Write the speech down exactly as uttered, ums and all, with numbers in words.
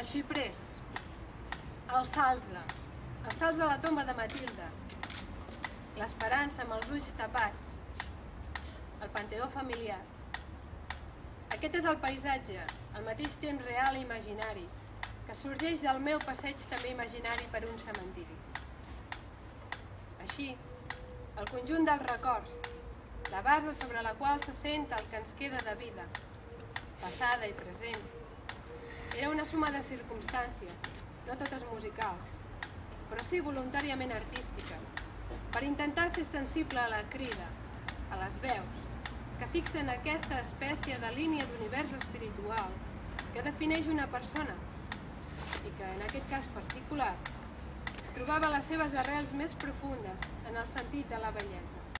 Els xiprers, el salze, el salze a la tomba de Matilde, l'esperança amb els ulls tapats, el panteó familiar. Aquest és el paisatge, al mateix temps real i imaginari, que sorgeix del meu passeig també imaginari per un cementiri. Així, el conjunt dels records, la base sobre la qual se sent el que ens queda de vida, passada i present, era una suma de circumstàncies, no totes musicals, però sí voluntàriament artístiques, per intentar ser sensible a la crida, a les veus, que fixen aquesta espècie de línia d'univers espiritual que defineix una persona i que, en aquest cas particular, trobava les seves arrels més profundes en el sentit de la bellesa.